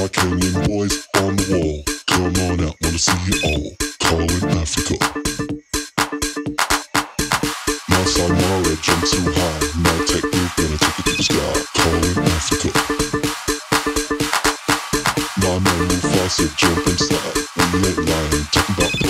my Kenyan boys on the wall. Come on out, wanna see you all. Calling Africa. My Samara jump too high. My technique gonna take it to the sky. Calling Africa. My man Mufasa jump inside. We ain't lying, talking about